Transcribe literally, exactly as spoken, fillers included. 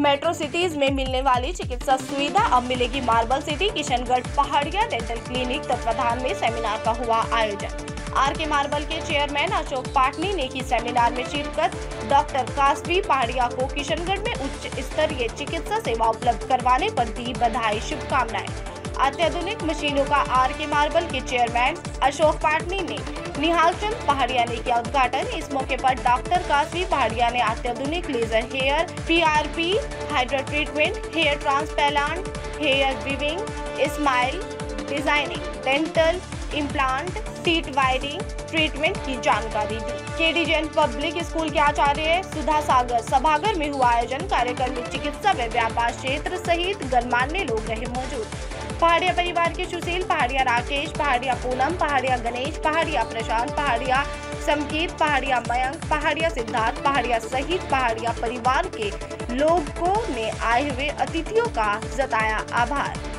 Metro cities में मिलने वाली चिकित्सा सुविधा अब मिलेगी marble city. Kishangarh Pahadia dental clinic तत्वाधान में सेमिनार का हुआ आयोजन। आर के मार्बल के चेयरमैन अशोक पाटनी ने की सेमिनार में शिरकत। डॉक्टर कासवी पहाड़िया को किशनगढ़ में उच्च स्तरीय चिकित्सा सेवा उपलब्ध करवाने पर दी बधाई, शुभकामनाएं। अत्याधुनिक मशीनों का आर के मार्बल के चेयरमैन अशोक पाटनी ने निहाल चंद पहाड़िया ने किया उद्घाटन। इस मौके पर डॉक्टर कासवी पहाड़िया ने अत्याधुनिक laser hair, PRP, hydra treatment, hair transplant, hair weaving, smile designing, dental implant, seat wiring treatment की जानकारी दी। केडी जैन पब्लिक स्कूल के आचार्य सुधा सागर सभागार में हुआ आयोजन। कार्यक्रम में चिकित्सा व व्यापार क्षेत्र सहित गणमान्य लोग रहे मौजूद। पहाड़िया परिवार के सुशील पहाड़िया, राकेश पहाड़िया, पूनम पहाड़िया, गणेश पहाड़िया, प्रशांत पहाड़िया, संकेत पहाड़िया, मयंक पहाड़िया, सिद्धार्थ पहाड़िया सहित पहाड़िया परिवार के लोगों ने आए हुए अतिथियों का जताया आभार।